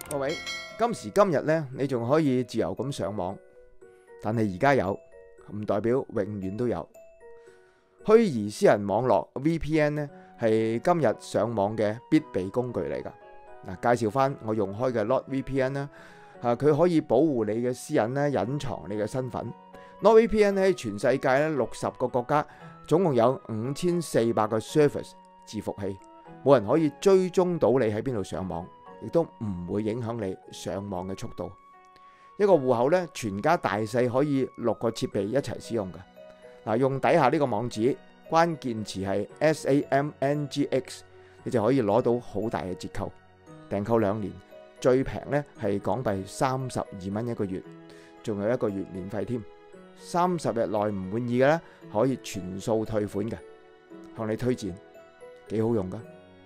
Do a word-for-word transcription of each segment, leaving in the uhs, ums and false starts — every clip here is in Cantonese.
各位，今時今日咧，你仲可以自由咁上網，但係而家有，唔代表永遠都有。虛擬私人網絡 V P N 咧，係今日上網嘅必備工具嚟㗎。嗱，介紹翻我用開嘅 NordVPN 啦，啊，佢可以保護你嘅私隱咧，隱藏你嘅身份。NordVPN 喺全世界咧六十個國家，總共有五千四百個 service 伺服器，冇人可以追蹤到你喺邊度上網，亦都唔會影響你上網嘅速度。一個戶口咧，全家大細可以六個設備一齊使用嘅。嗱，用底下呢個網址，關鍵詞係 S A M N G X， 你就可以攞到好大嘅折扣。訂購兩年，最平咧係港幣三十二蚊一個月，仲有一個月免費添。三十日內唔滿意嘅咧，可以全數退款嘅。向你推薦，幾好用噶。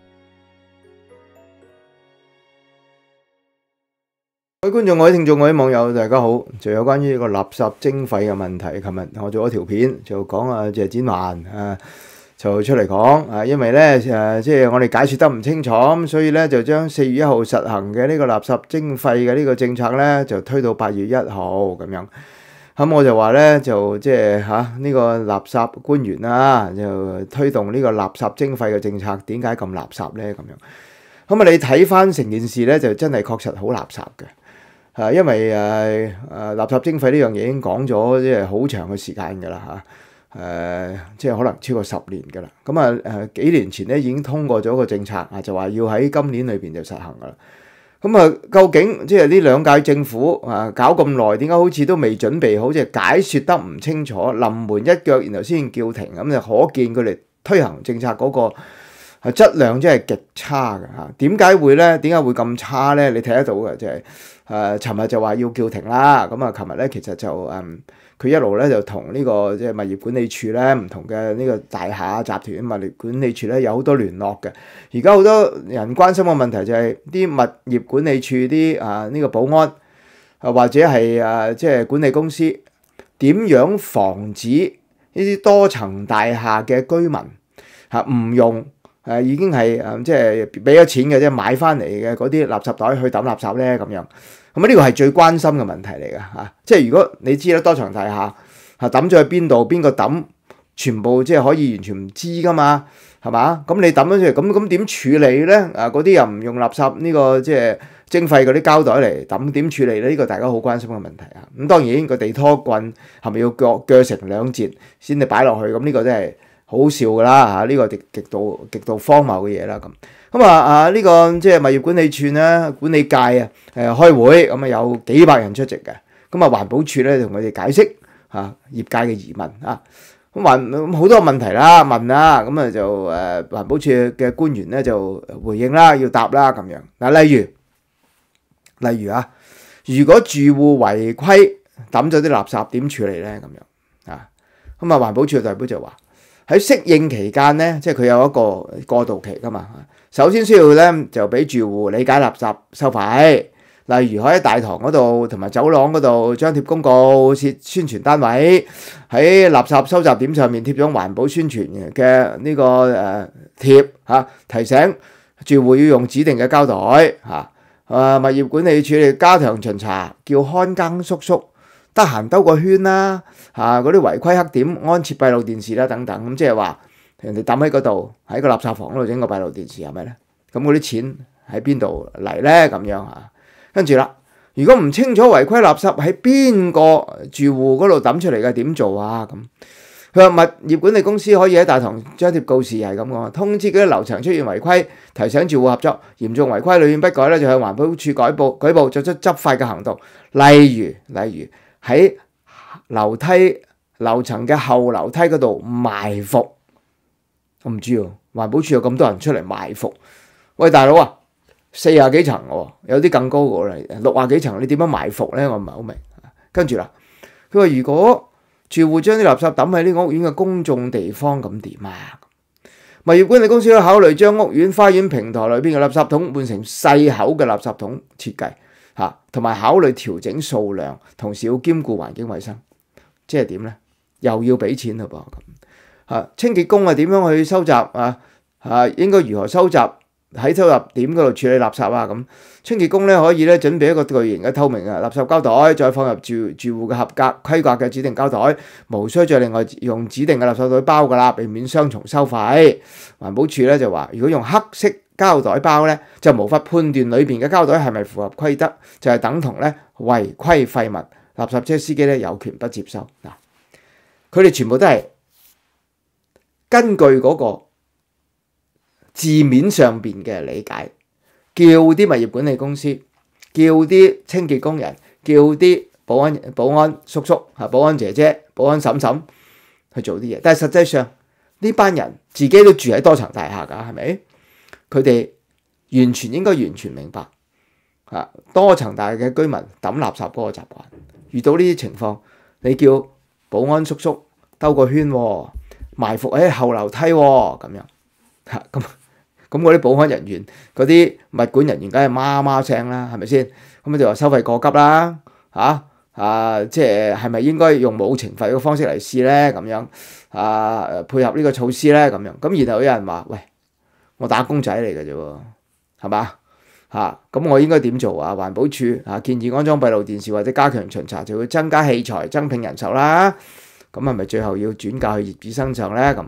各位觀眾、各位聽眾、各位網友，大家好。就有關於呢個垃圾徵費嘅問題，琴日我做咗條片，就講啊謝展寰啊就出嚟講啊，因為咧誒即係我哋解説得唔清楚，咁所以咧就將四月一號實行嘅呢個垃圾徵費嘅呢個政策咧，就推到八月一號咁樣。咁我就話咧就即係嚇呢個垃圾官員啦，就推動呢個垃圾徵費嘅政策，點解咁垃圾咧咁樣？咁啊，你睇翻成件事咧，就真係確實好垃圾嘅。啊，因為誒誒、啊、垃圾徵費呢樣嘢已經講咗，即係好長嘅時間㗎啦嚇，誒即係可能超過十年㗎啦。咁啊誒幾年前咧已經通過咗個政策啊，就話要喺今年裏邊就實行㗎啦。咁啊，究竟即係呢兩屆政府啊搞咁耐，點解好似都未準備好，即係解説得唔清楚，臨門一腳，然後先叫停，咁就可見佢哋推行政策嗰個係質量真係極差嘅嚇。點解會咧？點解會咁差咧？你睇得到嘅就係。誒，尋日就話要叫停啦，咁啊，琴日咧其實就誒，佢、嗯、一路咧就同呢、這個即係物業管理處咧唔同嘅呢個大廈集團物業管理處咧有好多聯絡嘅。而家好多人關心嘅問題就係、是、啲物業管理處啲啊呢、這個保安啊或者係啊即係管理公司點樣防止呢啲多層大廈嘅居民嚇唔、啊、用？誒、啊、已經係誒即係俾咗錢嘅，即係買翻嚟嘅嗰啲垃圾袋去抌垃圾咧咁樣。咁啊呢個係最關心嘅問題嚟嘅嚇。即係如果你知啦，多層大廈嚇抌咗去邊度，邊個抌，全部即係可以完全唔知噶嘛，係嘛？咁你抌咗出嚟，咁咁點處理咧？啊嗰啲又唔用垃圾呢、這個即係徵費嗰啲膠袋嚟抌，點處理咧？呢、這個大家好關心嘅問題啊。咁當然個地拖棍係咪要鋸鋸成兩截先至擺落去？咁呢個真係〜好笑噶啦嚇！呢個極極度極度荒謬嘅嘢啦咁。咁啊啊呢個即係物業管理處咧，管理界啊誒開會，咁啊有幾百人出席嘅。咁啊環保署咧同佢哋解釋嚇業界嘅疑問啊。咁環好多問題啦問啦，咁啊就誒環保署嘅官員咧就回應啦，要答啦咁樣。嗱，例如例如啊，如果住戶違規抌咗啲垃圾點處理咧咁樣啊？咁啊環保署嘅代表就話。喺適應期間咧，即係佢有一個過渡期噶嘛。首先需要咧就俾住戶理解垃圾收費，例如可以喺大堂嗰度同埋走廊嗰度張貼公告，設宣傳單位喺垃圾收集點上面貼咗環保宣傳嘅呢個誒貼嚇，提醒住戶要用指定嘅膠袋嚇。啊，物業管理處嚟加強巡查，叫看更叔叔得閒兜個圈啦，嚇嗰啲違規黑點安設閉路電視啦等等，咁即係話人哋抌喺嗰度，喺個垃圾房嗰度整個閉路電視係咪咧？咁嗰啲錢喺邊度嚟咧？咁樣嚇，跟住啦，如果唔清楚違規垃圾喺邊個住戶嗰度抌出嚟嘅，點做啊？咁佢話物業管理公司可以喺大堂張貼告示，係咁講，通知嗰啲樓層出現違規，提醒住戶合作，嚴重違規屢勸不改咧，就向環保署舉報舉報，作出執法嘅行動，例如例如。喺樓梯樓層嘅後樓梯嗰度埋伏，我唔知喎。環保署有咁多人出嚟埋伏，喂大佬啊，四廿幾層喎，有啲更高過嚟，六廿幾層，你點樣埋伏咧？我唔係好明。跟住啦，佢話如果住戶將啲垃圾抌喺呢個屋苑嘅公眾地方，咁點啊？物業管理公司都考慮將屋苑花園平台裏邊嘅垃圾桶換成細口嘅垃圾桶設計。嚇，同埋考慮調整數量，同時要兼顧環境衞生，即係點咧？又要俾錢嘞噃咁嚇。清潔工啊點樣去收集啊？嚇應該如何收集喺收入點嗰度處理垃圾啊咁。清潔工咧可以咧準備一個巨型嘅透明嘅垃圾膠袋，再放入住住戶嘅合格規格嘅指定膠袋，無需再另外用指定嘅垃圾袋包噶啦，避免雙重收費。環保署咧就話，如果用黑色膠袋包咧，就無法判斷裏邊嘅膠袋係咪符合規則，就係、是、等同咧違規廢物。垃圾車司機咧有權不接收。嗱，佢哋全部都係根據嗰個字面上邊嘅理解，叫啲物業管理公司，叫啲清潔工人，叫啲保安保安叔叔、保安姐姐、保安嬸嬸去做啲嘢。但係實際上呢班人自己都住喺多層大廈㗎，係咪？佢哋完全應該完全明白啊，多層大廈嘅居民抌垃圾嗰個習慣。遇到呢啲情況，你叫保安叔叔兜個圈、哦，埋伏喺後樓梯喎、哦，咁樣嚇咁咁嗰啲保安人員、嗰啲物管人員梗係媽媽聲啦，係咪先？咁就話收費過急啦，嚇啊！即係係咪應該用冇懲罰嘅方式嚟試咧？咁樣啊，配合呢個措施咧，咁樣咁，然後有人話：喂，我打工仔嚟嘅啫喎，係嘛？嚇咁、啊、我應該點做啊？環保署啊建議安裝閉路電視或者加強巡查，就會增加器材、增聘人手啦。咁係咪最後要轉嫁去業主身上咧？咁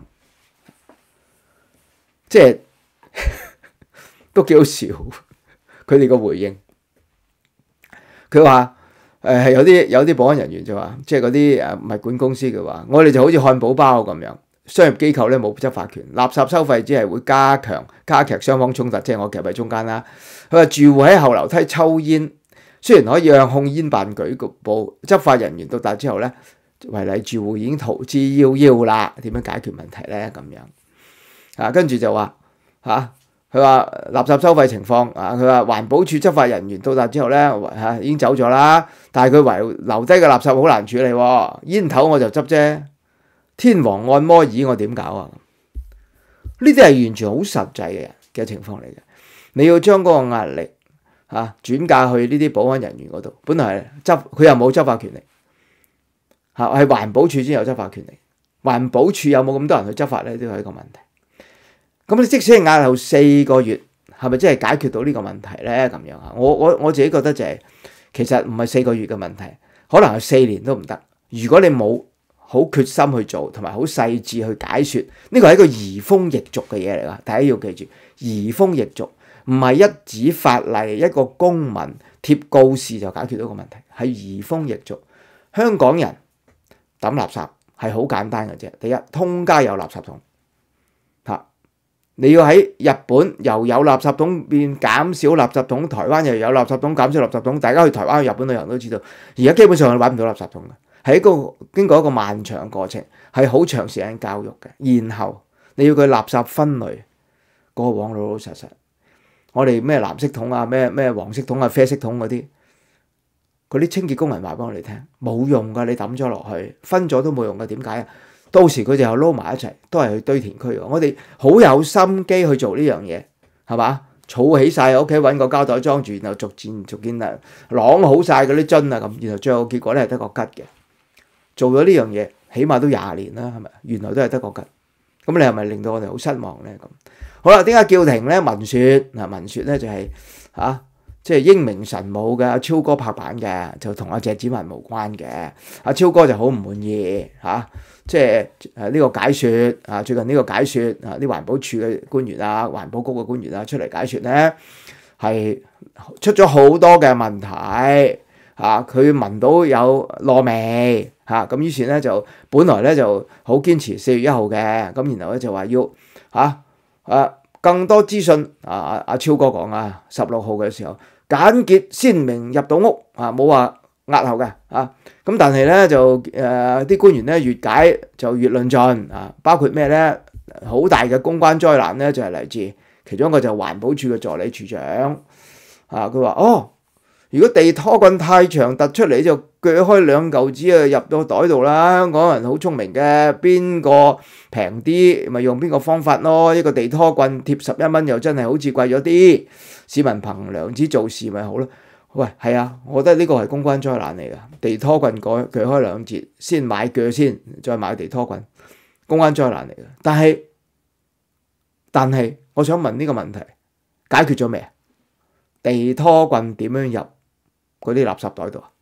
即係都幾好笑。佢哋個回應，佢話誒係有啲有啲保安人員就話，即係嗰啲誒物管公司嘅話，我哋就好似漢堡包咁樣。商業機構咧冇執法權，垃圾收費只係會加強加劇雙方衝突，即係我夾喺中間啦。佢話住戶喺後樓梯抽煙，雖然可以向控煙辦舉報，執法人員到達之後咧，違例住戶已經逃之夭夭啦。點樣解決問題咧？咁樣啊，跟住就話嚇，佢話垃圾收費情況啊，佢話環保署執法人員到達之後咧嚇已經走咗啦，但係佢遺留低嘅垃圾好難處理喎，煙頭我就執啫。天王按摩椅我點搞啊？呢啲係完全好實際嘅嘅情況嚟嘅。你要將嗰個壓力嚇、啊、轉嫁去呢啲保安人員嗰度，本來係執佢又冇執法權力嚇，係、啊、環保署先有執法權力。環保署有冇咁多人去執法咧？都係一個問題。咁你即使係押後四個月，係咪真係解決到呢個問題咧？咁樣啊，我我我自己覺得就係、是、其實唔係四個月嘅問題，可能係四年都唔得。如果你冇好決心去做，同埋好細緻去解説，呢個係一個移風易俗嘅嘢嚟㗎。大家要記住，移風易俗唔係一紙法例、一個公文貼告示就解決到個問題，係移風易俗。香港人抌垃圾係好簡單嘅啫。第一，通街有垃圾桶嚇，你要喺日本由有垃圾桶變減少垃圾桶，台灣又有垃圾桶減少垃圾桶。大家去台灣、去日本旅遊都知道，而家基本上係揾唔到垃圾桶嘅。係一個經過一個漫長嘅過程，係好長時間教育嘅。然後你要佢垃圾分類，過往老老實實，我哋咩藍色桶啊、咩咩黃色桶啊、啡色桶嗰啲，嗰啲清潔工人話俾我哋聽，冇用㗎，你抌咗落去，分咗都冇用㗎。點解啊？到時佢哋又撈埋一齊，都係去堆填區。我哋好有心機去做呢樣嘢，係嘛？儲起晒喺屋企，揾個膠袋裝住，然後逐漸逐漸啊啷好晒嗰啲樽啊咁，然後最後結果咧係得個吉嘅。做咗呢樣嘢，起碼都廿年啦，係咪？原來都係得個吉，咁你係咪令到我哋好失望咧？咁好啦，點解叫停咧？文説嗱，文説咧就係、是、嚇，即、啊、係、就是、英明神武嘅阿超哥拍板嘅，就同阿謝展寰無關嘅。阿超哥就好唔滿意嚇，即係誒呢個解説啊，最近呢個解説啊，啲環保署嘅官員啊、環保局嘅官員啊出嚟解説咧，係出咗好多嘅問題。啊！佢聞到有燶味嚇，咁、啊、於是咧就本來咧就好堅持四月一號嘅，咁然後咧就話要嚇啊更多資訊啊！阿阿超哥講啊，十六號嘅時候簡潔鮮明入到屋啊，冇話押後嘅啊。咁但係咧就誒啲、呃、官員咧越解就越論盡啊，包括咩咧？好大嘅公關災難咧就係、是、嚟自其中一個就係環保署嘅助理處長啊，佢話哦。如果地拖棍太長突出嚟就鋸開兩嚿紙啊，入到袋度啦！香港人好聰明嘅，邊個平啲咪用邊個方法咯？一個地拖棍貼十一蚊又真係好似貴咗啲，市民憑良知做事咪好咯？喂，係啊，我覺得呢個係公關災難嚟㗎，地拖棍改鋸開兩截，先買鋸先，再買地拖棍，公關災難嚟㗎。但係但係，我想問呢個問題， 解決咗未啊？地拖棍點樣入嗰啲垃圾袋度啊？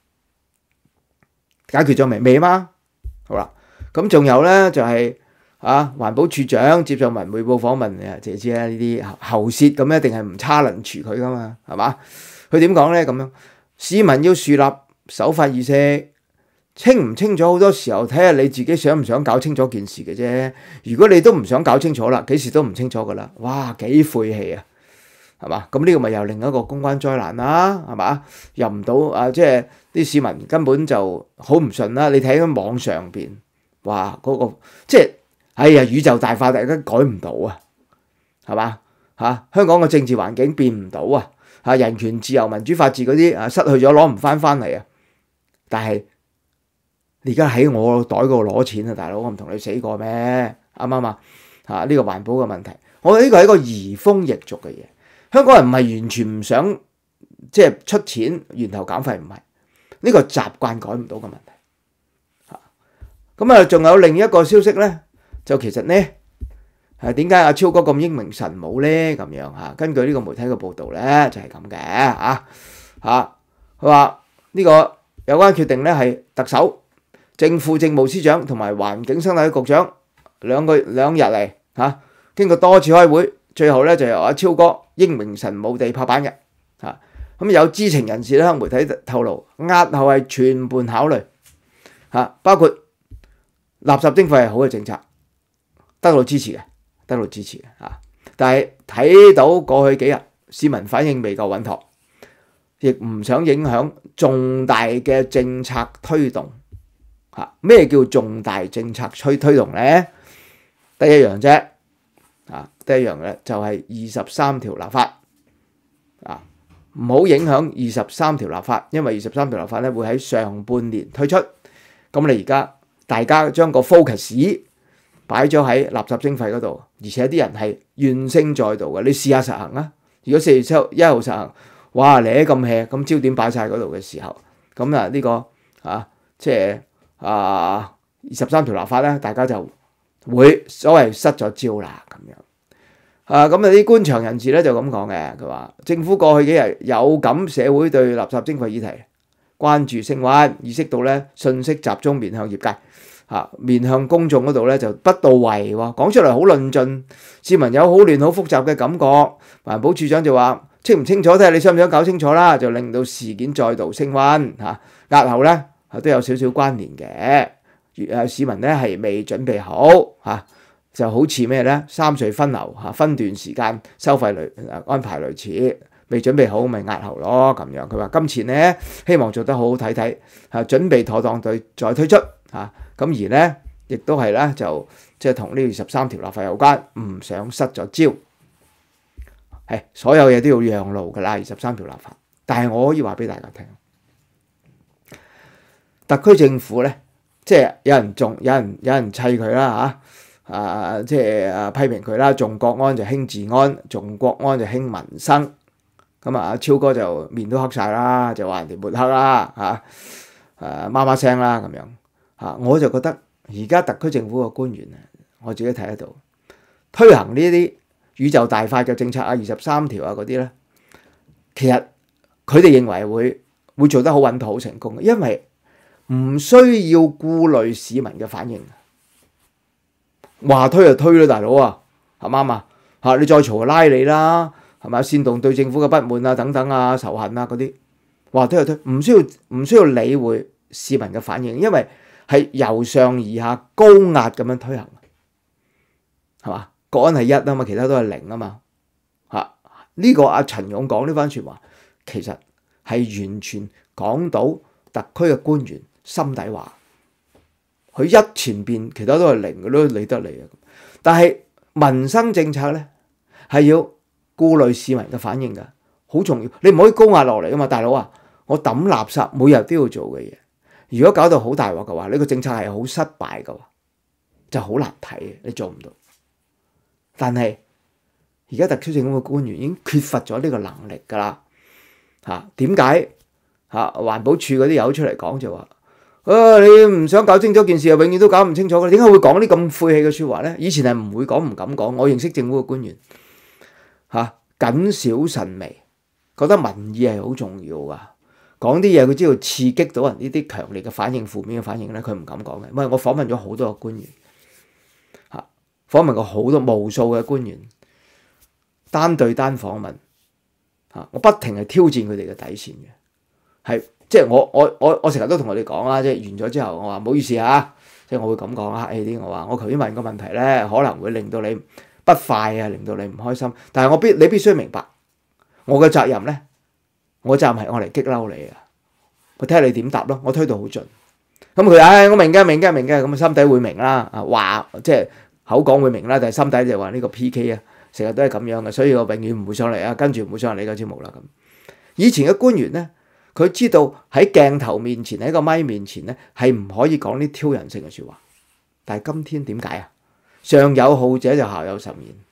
解決咗未？未嘛？好啦，咁仲有咧就係、是、啊，環保署長接受文匯報訪問啊，謝知啦，呢啲喉舌咁一定係唔差能除佢噶嘛，係嘛？佢點講咧？咁樣市民要樹立守法意識，清唔清楚好多時候睇下你自己想唔想搞清楚件事嘅啫。如果你都唔想搞清楚啦，幾時都唔清楚噶啦，哇幾晦氣啊，係嘛？咁呢個咪又另一個公關災難啦，係嘛？入唔到啊，即係啲市民根本就好唔順啦。你睇喺網上邊，哇嗰、那個即係哎呀宇宙大化，大家改唔到啊，係嘛？嚇、啊、香港嘅政治環境變唔到啊！嚇人權、自由、民主、法治嗰啲啊失去咗，攞唔翻翻嚟啊！但係你而家喺我袋嗰度攞錢啊，大佬，我唔同你死過咩？啱唔啱啊？嚇呢個環保嘅問題，我覺得呢個係一個移風易俗嘅嘢。香港人唔係完全唔想即係出錢源頭減廢，唔係呢個習慣改唔到嘅問題。嚇咁啊，仲有另一個消息咧，就其實咧。係點解阿超哥咁英明神武咧？咁樣嚇，根據呢個媒體嘅報導咧，就係咁嘅嚇嚇。佢話呢個有關決定咧，係特首、正副政務司長同埋環境生態局長兩個兩日嚟嚇，經過多次開會，最後咧就由阿超哥英明神武地拍板嘅嚇。咁有知情人士咧向媒體透露，押後係全盤考慮嚇，包括垃圾徵費係好嘅政策，得到支持嘅。得到支持嘅嚇，但係睇到過去幾日市民反應未夠穩妥，亦唔想影響重大嘅政策推動嚇。咩叫重大政策推推動咧？得一樣啫啊，得一樣嘅就係二十三條立法啊，唔好影響二十三條立法，因為二十三條立法咧會喺上半年推出。咁你而家大家將個 focus擺咗喺垃圾徵費嗰度，而且啲人係怨聲載道嘅。你試下實行啊！如果四月七一號實行，哇你咁 hea，咁焦點擺晒嗰度嘅時候，咁啊呢個啊即係啊二十三條立法咧，大家就會所謂失咗招啦咁樣。啊咁啊啲官場人士咧就咁講嘅，佢話政府過去幾日有感社會對垃圾徵費議題關注升溫，意識到咧信息集中面向業界。嚇面向公眾嗰度咧就不到位喎，講出嚟好論盡，市民有好亂好複雜嘅感覺。環保署長就話清唔清楚睇下你想唔想搞清楚啦，就令到事件再度升溫嚇。押後咧都有少少關聯嘅，誒市民咧係未準備好嚇，就好似咩咧三隧分流嚇，分段時間收費類安排類似，未準備好咪押後咯咁樣。佢話今次咧希望做得好好睇睇嚇，準備妥當對再推出嚇。咁而咧，亦都係咧，就即係同呢二十三條立法有關，唔想失咗招。係所有嘢都要讓路㗎啦，二十三條立法。但係我可以話俾大家聽，特區政府咧，即係有人仲有人有人砌佢啦嚇，啊即係啊批評佢啦，重國安就輕治安，重國安就輕民生。咁啊，超哥就面都黑晒啦，就話人哋抹黑啦嚇，誒媽媽聲啦咁樣。啊！我就覺得而家特區政府嘅官員啊，我自己睇得到推行呢啲宇宙大法嘅政策啊，二十三條啊嗰啲咧，其實佢哋認為會會做得好穩妥、好成功嘅，因為唔需要顧慮市民嘅反應。話推就推啦，大佬啊，係啱啊？嚇你再嘈就拉你啦，係咪？煽動對政府嘅不滿啊、等等啊、仇恨啊嗰啲，話推就推，唔需要唔需要理會市民嘅反應，因為係由上而下高壓咁樣推行，係嘛？國安係一啊嘛，其他都係零啊嘛。嚇呢個阿陳勇講呢番説話，其實係完全講到特區嘅官員心底話。佢一前邊其他都係零嘅，都理得你啊。但係民生政策咧係要顧慮市民嘅反應㗎，好重要。你唔可以高壓落嚟啊嘛，大佬啊！我抌垃圾每日都要做嘅嘢。如果搞到好大鑊嘅話，呢個政策係好失敗嘅，就好難睇嘅，你做唔到。但係而家特區政府嘅官員已經缺乏咗呢個能力㗎啦。嚇點解嚇環保署嗰啲友出嚟講就話，啊你唔想搞清楚件事，又永遠都搞唔清楚嘅，點解會講啲咁晦氣嘅説話咧？以前係唔會講，唔敢講。我認識政府嘅官員嚇謹小慎微，覺得民意係好重要噶。講啲嘢佢知道刺激到人呢啲強烈嘅反應、負面嘅反應咧，佢唔敢講嘅。因為我訪問咗好多個官員，嚇訪問過好多無數嘅官員，單對單訪問嚇，我不停係挑戰佢哋嘅底線嘅，係即係我我我我成日都同佢哋講啦，即係完咗之後，我話唔好意思嚇，即係我會咁講客氣啲，我話我頭先問個問題咧，可能會令到你不快啊，令到你唔開心，但係我必你必須明白，我嘅責任咧。我就唔係我嚟激嬲你啊！我睇下你點答咯。我推到好盡，咁佢唉，我明嘅，明嘅，明嘅，咁心底會明啦。啊話即係口講會明啦，但係心底就話呢個 P K 啊，成日都係咁樣嘅，所以我永遠唔會上嚟啊，跟住唔會上嚟你個節目啦咁。以前嘅官員咧，佢知道喺鏡頭面前，喺個咪面前咧，係唔可以講啲挑釁性嘅説話。但係今天點解啊？上有好者就下有甚焉。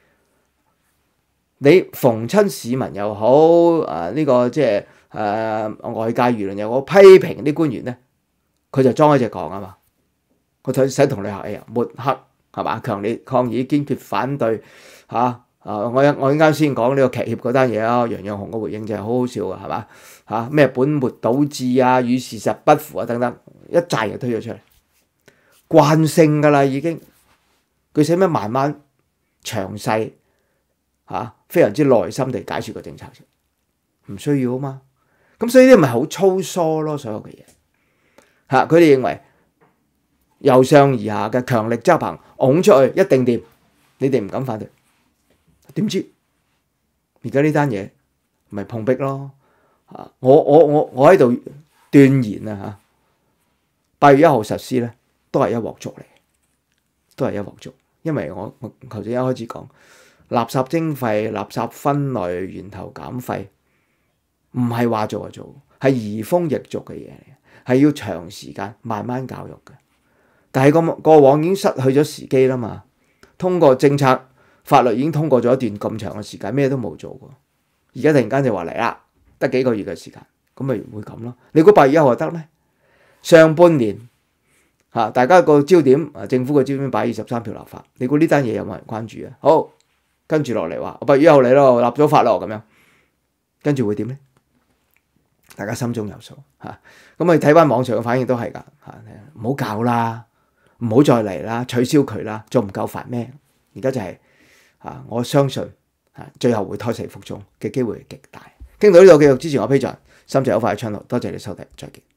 你逢親市民又好，啊呢、這個即係誒外界輿論又好，批評啲官員咧，佢就裝一隻講啊嘛，佢使同你客氣啊，抹黑係嘛，強烈抗議、堅決反對嚇啊！我我啱先講呢個劇協嗰單嘢啊，楊潤雄嘅回應就係好好笑嘅係嘛嚇，咩本末倒置啊，與事實不符啊等等，一紮嘢推咗出嚟，慣性㗎啦已經，佢使咩慢慢詳細？嚇、啊，非常之耐心地解説個政策啫，唔需要啊嘛。咁所以呢啲咪好粗疏咯，所有嘅嘢嚇。佢哋認為由上而下嘅強力執行，拱出去一定掂，你哋唔敢反對。點知而家呢單嘢咪碰壁咯？啊，我我我我喺度斷言啊嚇，八月一號實施咧，都係一鑊粥嚟，都係一鑊粥。因為我我頭先一開始講。垃圾徵費、垃圾分類、源頭減廢，唔係話做就做，係移風易俗嘅嘢嚟，係要長時間慢慢教育嘅。但係個過往已經失去咗時機啦嘛，通過政策法律已經通過咗一段咁長嘅時間，咩都冇做過，而家突然間就話嚟啦，得幾個月嘅時間，咁咪會咁咯？你估八月一號就得咩？上半年嚇大家個焦點啊，政府個焦點擺二十三條立法，你估呢單嘢有冇人關注啊？好。跟住落嚟話，八月一號嚟咯，立咗法咯，咁樣跟住會點咧？大家心中有數嚇。咁你睇翻網上嘅反應都係㗎嚇，唔好搞啦，唔好再嚟啦，取消佢啦，仲唔夠煩咩？而家就係、是、嚇，我相信嚇最後會胎死腹中嘅機會極大。傾到呢度繼續支持我 Patreon，心情好快嘅 channel，多謝你收睇，再見。